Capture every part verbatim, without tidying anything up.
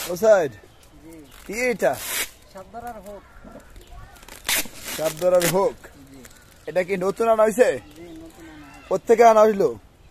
হোসাইন কি এটা? সাবধারার হোক। এটা কি নতুন আনা হয়েছে? কোথেকে আনা হইলো?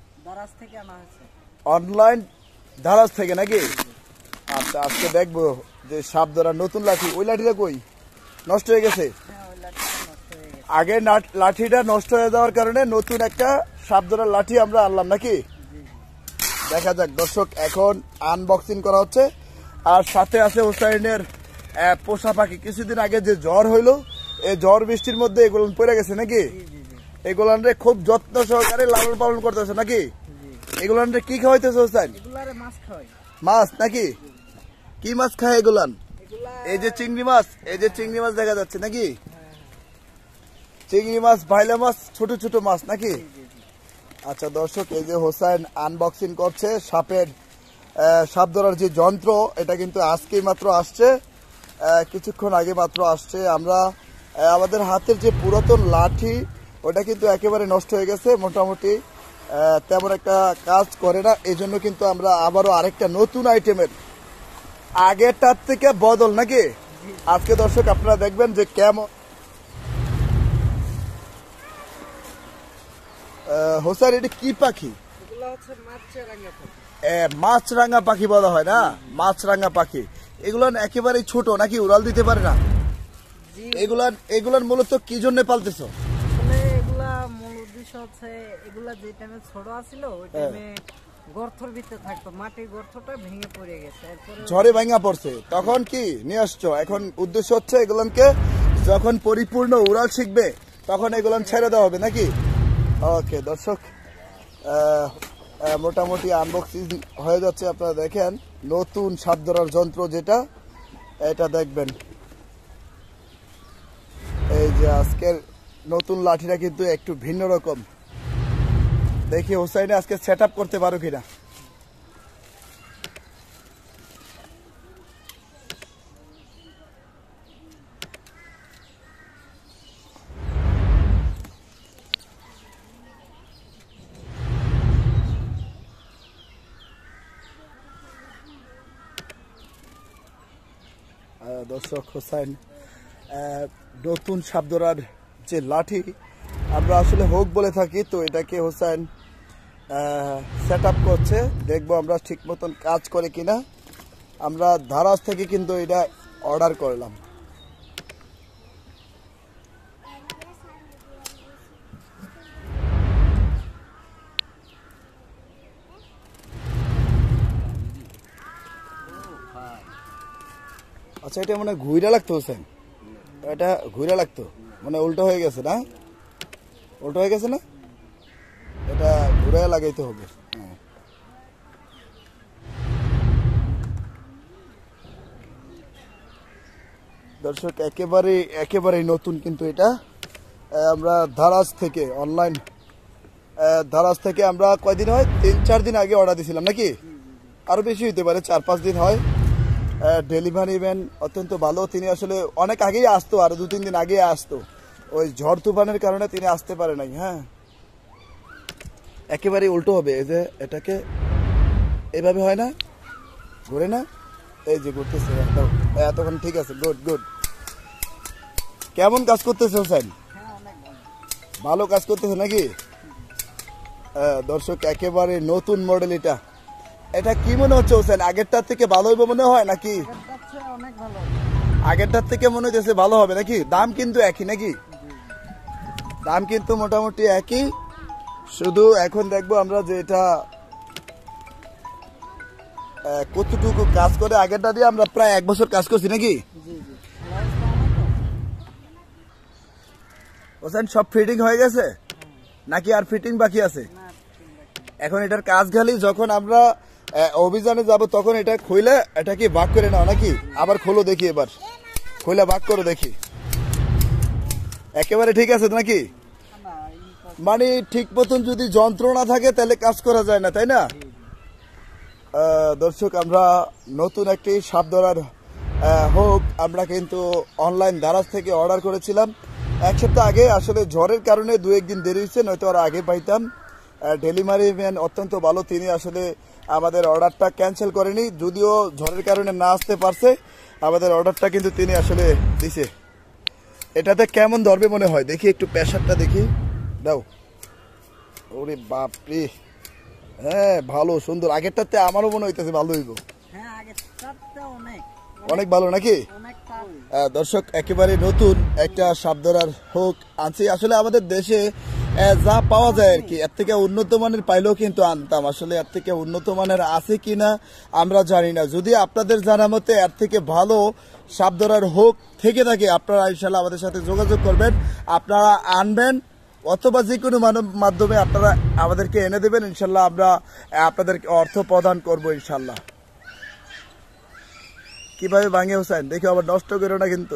অনলাইন দারাজ থেকে নাকি? আচ্ছা, আজকে দেখবো যে সাবধারার নতুন লাঠি। ওই লাঠিটা কই? নষ্ট হয়ে গেছে? আগে লাঠিটা নষ্ট হয়ে যাওয়ার কারণে নতুন একটা সাবধারার লাঠি আমরা আনলাম নাকি? দেখা যাক দর্শক, এখন আনবক্সিং করা হচ্ছে। আর সাথে আছে হোসাইনের পোষা পাখি। কিছুদিন আগে যে জ্বর হইলো, এই জ্বর বৃষ্টির মধ্যে এগুলো পড়ে গেছে নাকি? এগুলানরে খুব যত্ন সহকারে লালন পালন করতেছে নাকি? এগুলানরে কি খাওয়াইতেছে হোসাইন? মাছ নাকি? কি মাছ খায় এগুলান? এই যে চিংড়ি মাছ, এই যে চিংড়ি মাছ দেখা যাচ্ছে নাকি? চিংড়ি মাছ, ভাইলা মাছ, ছোট ছোট মাছ নাকি? আচ্ছা দর্শক, এই যে হোসাইন আনবক্সিং করছে সাপের সাপ ধরার যে যন্ত্র, এটা কিন্তু আজকেই মাত্র আসছে, কিছুক্ষণ আগে মাত্র আসছে। আমরা আমাদের হাতের যে পুরাতন লাঠি, ওটা কিন্তু একেবারে নষ্ট হয়ে গেছে, মোটামুটি তেমন একটা কাজ করে না। এই জন্য কিন্তু আমরা আবারও আরেকটা নতুন আইটেমের আগেরটার থেকে বদল নাকি? আজকে দর্শক আপনারা দেখবেন যে কেমন। হোসাইন এটা কি পাখি? মাছরাঙা পাখি বলা হয় না? মাছরাঙা পাখি। এগুলো একেবারে ছোট নাকি? উড়াল দিতে পারে না? এগুলার এগুলার মূলত কি জন্য পালতেছো? এগুলা মূল উদ্দেশ্য হচ্ছে, এগুলা যে টাইমে ছোট ছিল ওই টাইমে গর্তের ভিতরে থাকতো, মাটির গর্তটা ভেঙে পড়ে গেছে, ঝড়ে ভাঙা পড়ছে, তখন কি নিয়ে আসছো? এখন উদ্দেশ্য হচ্ছে এগুলানকে যখন পরিপূর্ণ উড়াল শিখবে তখন এগুলান ছেড়ে দেওয়া হবে নাকি? ওকে দর্শক, মোটামুটি আনবক্সিং হয়ে যাচ্ছে। আপনারা দেখেন নতুন সাপ ধরার যন্ত্র যেটা, এটা দেখবেন। এই যে আজকের নতুন লাঠিটা কিন্তু একটু ভিন্ন রকম। দেখি হোসাইনে আজকে সেট আপ করতে পারো কিনা। দর্শক, হোসাইন নতুন সাপ ধরার যে লাঠি, আমরা আসলে হোক বলে থাকি, তো এটাকে হোসাইন সেট আপ করছে। দেখবো আমরা ঠিক মতন কাজ করে কিনা। আমরা ধারাজ থেকে কিন্তু এটা অর্ডার করলাম। আচ্ছা, এটা মানে ঘুরে লাগতো হোসেন, এটা ঘুরে লাগতো মানে উল্টো হয়ে গেছে না? উল্টো হয়ে গেছে না? এটা ঘুরে লাগাইতে হবে। হ্যাঁ, দর্শক একেবারে একেবারেই নতুন কিন্তু এটা। আমরা ধারাজ থেকে অনলাইন ধারাজ থেকে আমরা কয়দিন হয়, তিন চার দিন আগে অর্ডার দিয়েছিলাম নাকি? আরো বেশি হইতে পারে, চার পাঁচ দিন হয়। ডেলিভারি ম্যান অত্যন্ত ভালো, তিনি আসলে অনেক আগেই আসতো, আর দু তিন দিন আগে আসতো। ওই ঝড় তুফানের কারণে তিনি আসতে পারে নাই। হ্যাঁ, একেবারে উল্টো হবে। এই যে এটাকে এভাবে হয় না, ঘুরে না, এই যে ঘুরতেছে এতক্ষণ। ঠিক আছে, গুড গুড। কেমন কাজ করতেছে হোসেন? ভালো কাজ করতেছে নাকি? দর্শক একেবারে নতুন মডেল এটা। এটা কি মনে হচ্ছে হোসেন, আগেরটার থেকে ভালো হইব মনে হয় নাকি? আগেরটার থেকে মনে হচ্ছে ভালো হবে নাকি? দাম কিন্তু একই নাকি? দাম কিন্তু মোটামুটি একই, শুধু এখন দেখবো আমরা যে এটা কতটুকু কাজ করে। আগেরটা দিয়ে আমরা প্রায় এক বছর কাজ করছি নাকি? হোসেন সব ফিটিং হয়ে গেছে নাকি আর ফিটিং বাকি আছে? এখন এটার কাজ খালি যখন আমরা অভিযানে যাব তখন এটা খুলে এটাকে ভাগ করে নাও নাকি? আবার খোলো দেখি, এবার খুলে ভাগ করো দেখি। একেবারে ঠিক আছে নাকি? মানে ঠিক মতন যদি যন্ত্র না থাকে তাহলে কাজ করা যায় না, তাই না? দর্শক, আমরা নতুন একটি সাপ ধরার হোক আমরা কিন্তু অনলাইন দারাজ থেকে অর্ডার করেছিলাম এক সপ্তাহ আগে। আসলে ঝড়ের কারণে দু একদিন দেরি হয়েছে, নয়তো আর আগে পাইতাম। ডেলিভারি ম্যান অত্যন্ত ভালো, তিনি আসলে আমাদের অর্ডারটা ক্যান্সেল করেনি, যদিও ঝড়ের কারণে না আসতে পারছে, আমাদের অর্ডারটা কিন্তু তিনি আসলে দিছে। এটাতে কেমন ধরবে মনে হয় দেখি, একটু প্রেশারটা দেখি, দাও। ওরে বাপরে, হ্যাঁ ভালো সুন্দর, আগেরটাতে আমারও মনে হইতেছে ভালো হইব। হ্যাঁ আগেরটাতে অনেক অনেক ভালো নাকি? অনেক টান। আহ, দর্শক একেবারে নতুন একটা সাপ ধরার হুক আনছি। আসলে আমাদের দেশে আহ, যা পাওয়া যায় আর কি, এর থেকে উন্নত মানের পাইলেও কিন্তু আনতাম। আসলে এর থেকে উন্নত মানের আছে কিনা আমরা জানি না। যদি আপনাদের জানা মতে এর থেকে ভালো সাপ ধরার হুক থেকে থাকে, আপনারা ইনশাল্লাহ আমাদের সাথে যোগাযোগ করবেন, আপনারা আনবেন, অথবা যে কোনো মাধ্যমে আপনারা আমাদেরকে এনে দেবেন। ইনশাল্লাহ আমরা আপনাদেরকে অর্থ প্রদান করব ইনশাল্লাহ। কিভাবে ভাঙে হোসেন দেখে আবার নষ্ট করো না, কিন্তু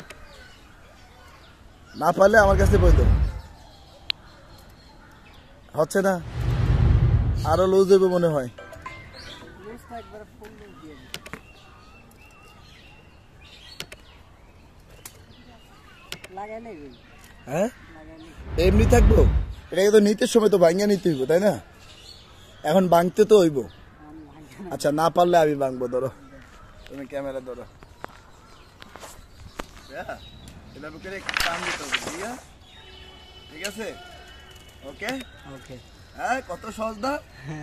না পারলে আমার কাছে বই তো হচ্ছে না, আরো লুজ হইব মনে হয়। হ্যাঁ এমনি থাকবো, এটাকে তো নিতে সময় তো ভাঙিয়ে নিতে হইব, তাই না? এখন ভাঙতে তো হইব। আচ্ছা না পারলে আমি ভাঙবো, ধরো তুমি ক্যামেরা ধরো, ঠিক আছে? ওকে ওকে, হ্যাঁ কত সহজ না?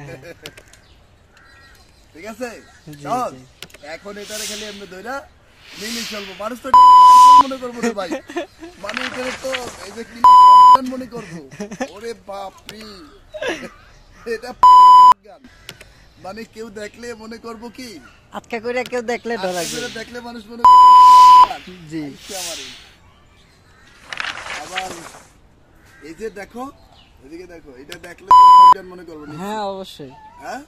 ঠিক আছে সহজ। এখন এটারে খালি এমনি ধইরা মিলি চলবো, মানুষ তো মনে করবো রে ভাই, মানে এখানে তো এই যে কি মনে করবো, ওরে বাপরি, এটা গান, মানে কেউ দেখলে মনে করবো কি আজকে করে কেউ দেখলে ডর লাগবে, দেখলে মানুষ মনে করবে জি আমারই। আবার এই যে দেখো, এদিকে দেখো, এটা দেখলে গান মনে করবো। হ্যাঁ অবশ্যই, হ্যাঁ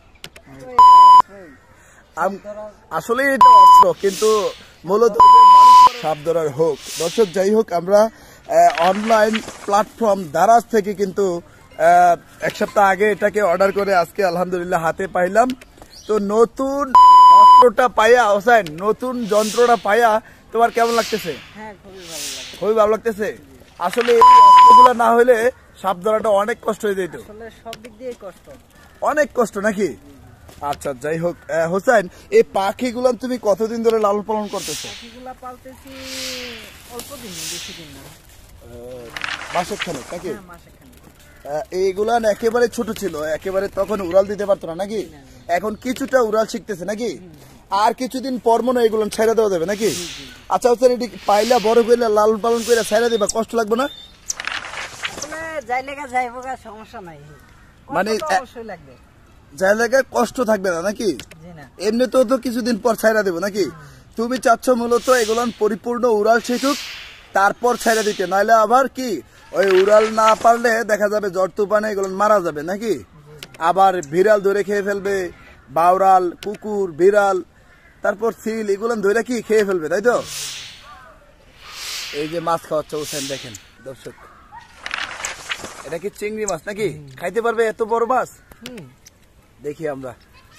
আসলে এটা অস্ত্র, কিন্তু মূলত সাপ ধরার হোক। দর্শক যাই হোক, আমরা অনলাইন প্ল্যাটফর্ম দারাজ থেকে কিন্তু এক সপ্তাহ আগে এটাকে অর্ডার করে আজকে আলহামদুলিল্লাহ হাতে পাইলাম। তো নতুন অস্ত্রটা পাইয়া হোসেন, নতুন যন্ত্রটা পাইয়া তোমার কেমন লাগতেছে? হ্যাঁ খুবই ভালো লাগে, খুবই ভালো লাগতেছে। আসলে এই অস্ত্রগুলো না হলে সাপ ধরাটা অনেক কষ্ট হয়ে যেত, আসলে সব দিক দিয়ে কষ্ট, অনেক কষ্ট নাকি? আচ্ছা যাই হোক হোসেন, এই পাখিগুলো তুমি কতদিন ধরে লালন পালন করতেছো? পাখিগুলা পালতেছি অল্প দিন, বেশি দিন না, মাসের খানেক নাকি? হ্যাঁ মাসের খানেক। এইগুলা একেবারে ছোট ছিল, একেবারে তখন উড়াল দিতে পারতো না নাকি? এখন কিছুটা উড়াল শিখতেছে নাকি? আর কিছুদিন পর মনে হয় এগুলো ছেড়ে দেওয়া যাবে নাকি? আচ্ছা হোসেন, এটি পাইলা বড় করলে লালন পালন করে ছেড়ে দিবা, কষ্ট লাগবে না? আসলে যাই লেগে যাইবো, সমস্যা নাই, মানে অবশ্যই লাগবে, যাই জায়গায় কষ্ট থাকবে না নাকি? এমনি তো তো কিছুদিন পর ছাইরা দেবো নাকি? তুমি চাচ্ছ মূলত এগুলো পরিপূর্ণ উড়াল শিখুক, তারপর ছাইরা দিতে, নাইলে আবার কি ওই উড়াল না পারলে দেখা যাবে জ্বর তুফানে এগুলো মারা যাবে নাকি? আবার বিড়াল ধরে খেয়ে ফেলবে, বাউরাল, কুকুর, বিড়াল, তারপর সিল, এগুলো ধরে কি খেয়ে ফেলবে, তাই তো? এই যে মাছ খাওয়াচ্ছে হোসেন, দেখেন দর্শক, এটা কি চিংড়ি মাছ নাকি? খাইতে পারবে এত বড় মাছ? দেখি আমরা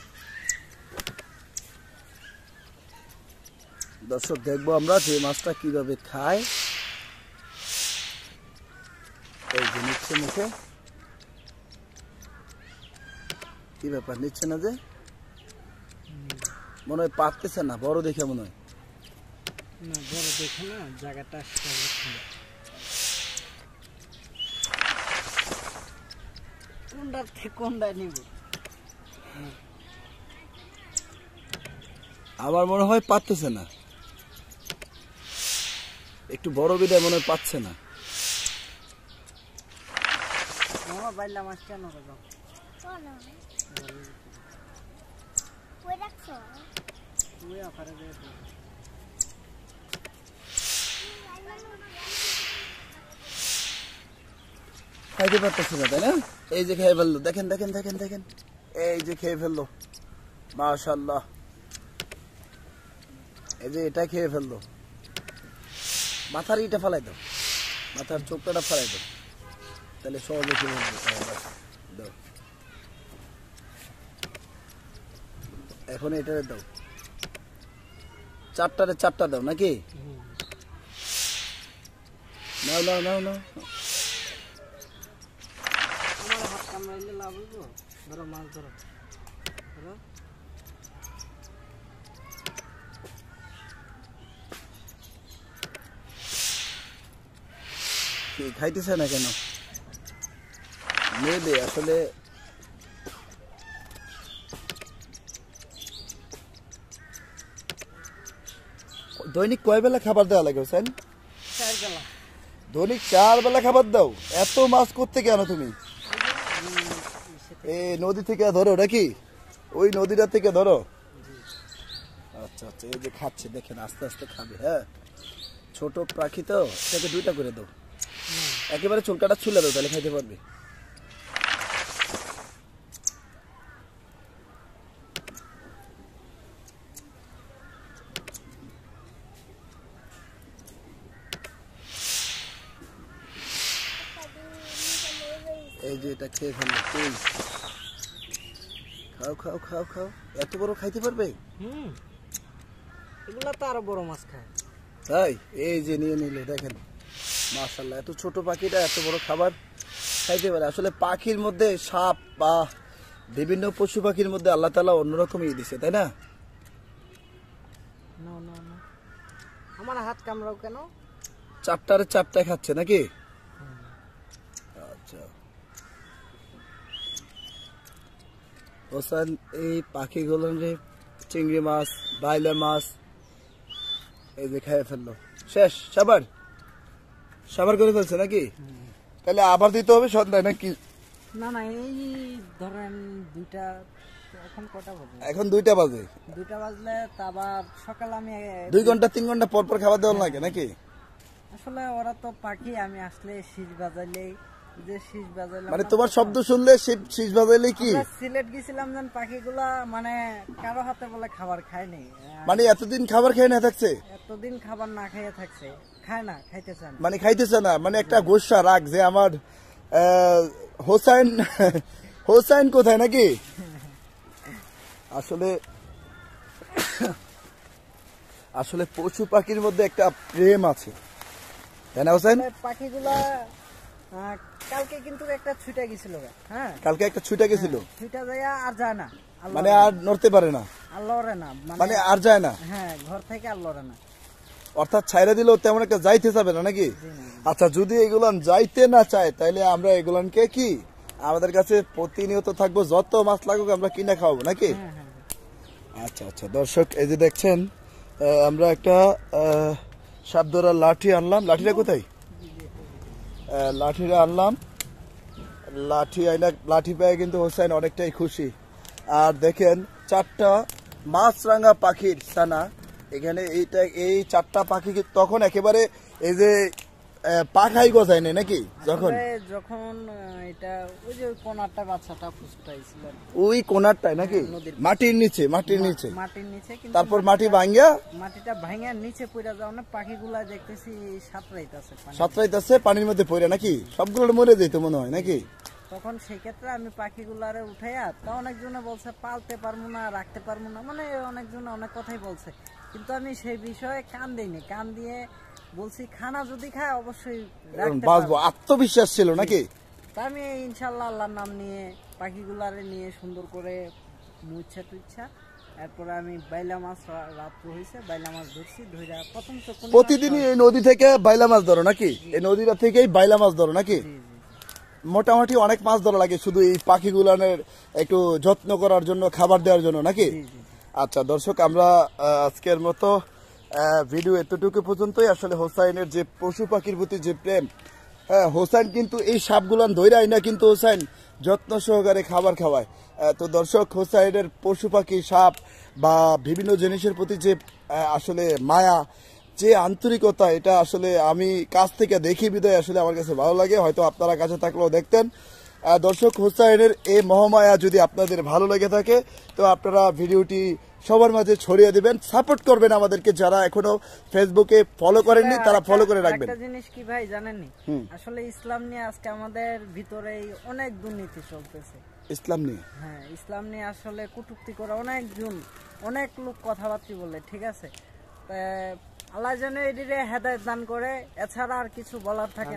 দর্শক দেখবো আমরা যে মাছটা কিভাবে খায়। এই যে নিচ্ছে মুখে, কি ব্যাপার নিচ্ছে না যে, মনে হয় পাততেছে না, বড় দেখে মনে হয় না, বড় দেখে না, জায়গাটা কোনটা থেকে কোনটা নিব, আমার মনে হয় পাততেছে না, একটু বড় বিদায় মনে হয় পাচ্ছে না। বাইলা মাছ কেন করবো, খাইতে পারতেছে না, তাই না? এই যে খেয়ে ফেললো, দেখেন দেখেন দেখেন দেখেন, এই যে খেয়ে ফেললো, মাশাআল্লাহ, এই যে এটা খেয়ে ফেললো। মাথার ইটা ফেলাই দাও, মাথার চোখটা ফেলাই দাও, তাহলে সহজে খেয়ে ফেলবো। দাও এখন এটা দাও, চারটারে চারটা দাও নাকি? নাও নাও নাও নাও, আমার হাত কামড়াইলে লাভ হইব, ধরো মাছ ধরো, খাইতেছে না কেন মেয়েদের আসলে দৈনিক কয় বেলা খাবার দেওয়া লাগে হোসেন? চার বেলা। দৈনিক চার বেলা খাবার দাও? এত মাছ করতে কেন তুমি? এই নদী থেকে ধরো নাকি? ওই নদীটা থেকে ধরো? আচ্ছা আচ্ছা, এই যে খাচ্ছে দেখেন, আস্তে আস্তে খাবে। হ্যাঁ, ছোট পাখি তো, এটাকে দুইটা করে দাও, একেবারে চুলকাটা ছুলে দাও, তাহলে খাইতে পারবে। এই যে এটা খেয়ে ফেললো, তুই খাও খাও খাও খাও। এত বড় খাইতে পারবে? হুম, এগুলা তো আরো বড় মাছ খায়। তাই? এই যে নিয়ে নিলে দেখেন, মাশাআল্লাহ, এত ছোট পাখিটা এত বড় খাবার খাইতে পারে। আসলে পাখির মধ্যে সাপ বা বিভিন্ন পশু পাখির মধ্যে আল্লাহ তাআলা অন্যরকমই দিছে, তাই না? না না না, আমার হাত কামড়াও কেন? চারটারে চারটা খাচ্ছে নাকি? আচ্ছা হোসেন, এই পাখিগুলো চিংড়ি মাছ, বাইলা মাছ এই যে খেয়ে ফেললো, শেষ, সাবার সাবার করে ফেলছে নাকি? তাহলে আবার দিতে হবে সন্ধ্যায় নাকি? না না, এই ধরেন দুইটা, এখন কটা বাজে? এখন দুইটা বাজে। দুইটা বাজলে তা আবার সকালে আমি দুই ঘন্টা তিন ঘন্টা পর পর খাবার দেওয়া লাগে নাকি? আসলে ওরা তো পাখি, আমি আসলে শীষ বাজাইলেই যে শীষ বাজাইলাম, মানে তোমার শব্দ শুনলে শীষ বাজাইলে কি? সিলেট গেছিলাম যেন পাখিগুলা মানে কারো হাতে বলে খাবার খায়নি, মানে এতদিন খাবার খেয়ে না থাকছে, এতদিন খাবার না খাইয়ে থাকছে, খায় না, খাইতেছে না, মানে খাইতেছে না, মানে একটা গোসা রাগ যে আমার হোসেন হোসেন কোথায় নাকি? আসলে আসলে পশু পাখির মধ্যে একটা প্রেম আছে, তাই না হোসেন? পাখিগুলা আহ, কালকে কিন্তু একটা ছুটে গেছিল। হ্যাঁ, কালকে একটা ছুটে গেছিল, ছুটে যায় আর যায় না, মানে আর নড়তে পারে না, আর লড়ে না, মানে আর যায় না। হ্যাঁ, ঘর থেকে আর লড়ে না, অর্থাৎ ছাইরা দিলেও তেমন একটা যাইতে যাবে না নাকি? আচ্ছা, যদি এগুলান যাইতে না চায় তাহলে আমরা এগুলানকে কি আমাদের কাছে প্রতিনিয়ত থাকবো, যত মাছ লাগুক আমরা কিনে খাওয়াবো নাকি? আচ্ছা আচ্ছা দর্শক, এই যে দেখছেন আমরা একটা সাপ ধরার লাঠি আনলাম। লাঠিটা কোথায়? লাঠিটা আনলাম, লাঠি আইনা লাঠি পেয়ে কিন্তু হোসেন অনেকটাই খুশি। আর দেখেন চারটা মাছরাঙা পাখির ছানা এখানে, এইটা এই চারটা পাখি তখন একেবারে এই যে পাখাই গজায় নেই নাকি? যখন যখন এটা ওই যে কোনারটা বাচ্চাটা ফুসটাইছিল, ওই কোনারটাই নাকি? মাটির নিচে, মাটির নিচে, মাটির নিচে, তারপর মাটি ভাঙ্গা, মাটিটা ভাঙ্গা নিচে পড়ে যাওয়া না, পাখিগুলা দেখতেছি সাঁতরাইতেছে, সাঁতরাইতেছে পানির মধ্যে পড়ে নাকি? সবগুলো মরে যেত মনে হয় নাকি? তখন সেই ক্ষেত্রে আমি পাখিগুলারে উঠাইয়া, তা অনেকজনে বলছে পালতে পারবো না, রাখতে পারবো না, মানে অনেকজনে অনেক কথাই বলছে, কিন্তু আমি সেই বিষয়ে কান দিইনি। কান দিয়ে বলছি খানা যদি খায় অবশ্যই বাঁচবো, আত্মবিশ্বাস ছিল নাকি? তা আমি ইনশাল্লাহ আল্লাহর নাম নিয়ে পাখিগুলারে নিয়ে সুন্দর করে মুচ্ছা টুচ্ছা, এরপরে আমি বাইলা মাছ, রাত্র হয়েছে বাইলা মাছ ধরছি, ধইরা প্রথম তো প্রতিদিনই এই নদী থেকে বাইলা মাছ ধরো নাকি? এই নদীটা থেকেই বাইলা মাছ ধরো নাকি? মোটামুটি অনেক মাছ ধরা লাগে শুধু এই পাখিগুলানের একটু যত্ন করার জন্য, খাবার দেওয়ার জন্য নাকি? আচ্ছা দর্শক, আমরা আজকের মতো ভিডিও এতটুকু পর্যন্তই। আসলে হোসাইনের যে পশু পাখির প্রতি যে প্রেম, হ্যাঁ, হোসেন কিন্তু এই সাপগুলান ধৈরাই না, কিন্তু হোসেন যত্ন সহকারে খাবার খাওয়ায়। তো দর্শক, হোসাইনের পশু পাখি, সাপ বা বিভিন্ন জিনিসের প্রতি যে আসলে মায়া, যে আন্তরিকতা, এটা আসলে আমি কাছ থেকে দেখি বিদায় আসলে আমার কাছে ভালো লাগে। হয়তো আপনারা কাছে থাকলেও দেখতেন। দর্শক, হোসাইনের এই মহামায়া যদি আপনাদের ভালো লেগে থাকে তো আপনারা ভিডিওটি সবার মাঝে ছড়িয়ে দিবেন, সাপোর্ট করবেন আমাদেরকে। যারা এখনো ফেসবুকে ফলো করেননি তারা ফলো করে রাখবেন। একটা জিনিস কি ভাই জানেননি, আসলে ইসলাম নিয়ে আজকে আমাদের ভিতরে অনেক দুর্নীতি চলতেছে। ইসলাম নিয়ে? হ্যাঁ, ইসলাম নিয়ে আসলে কটূক্তি করে অনেকজন, অনেক লোক কথাবার্তা বলে, ঠিক আছে? আল্লাহ যেন এদিকে হেদায়েত দান করে, এছাড়া আর কিছু বলার থাকে